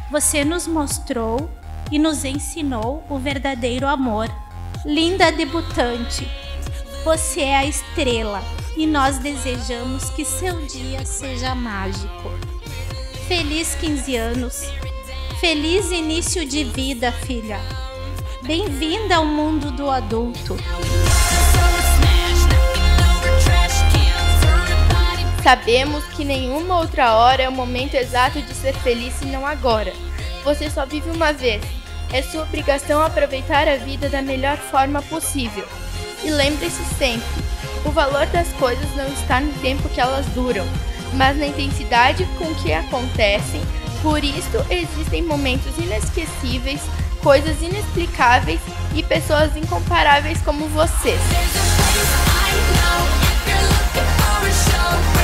Você nos mostrou e nos ensinou o verdadeiro amor. Linda debutante, você é a estrela e nós desejamos que seu dia seja mágico. Feliz 15 anos, feliz início de vida, filha. Bem-vinda ao mundo do adulto. Sabemos que nenhuma outra hora é o momento exato de ser feliz senão agora. Você só vive uma vez. É sua obrigação aproveitar a vida da melhor forma possível. E lembre-se sempre, o valor das coisas não está no tempo que elas duram, mas na intensidade com que acontecem. Por isso existem momentos inesquecíveis, coisas inexplicáveis e pessoas incomparáveis como vocês.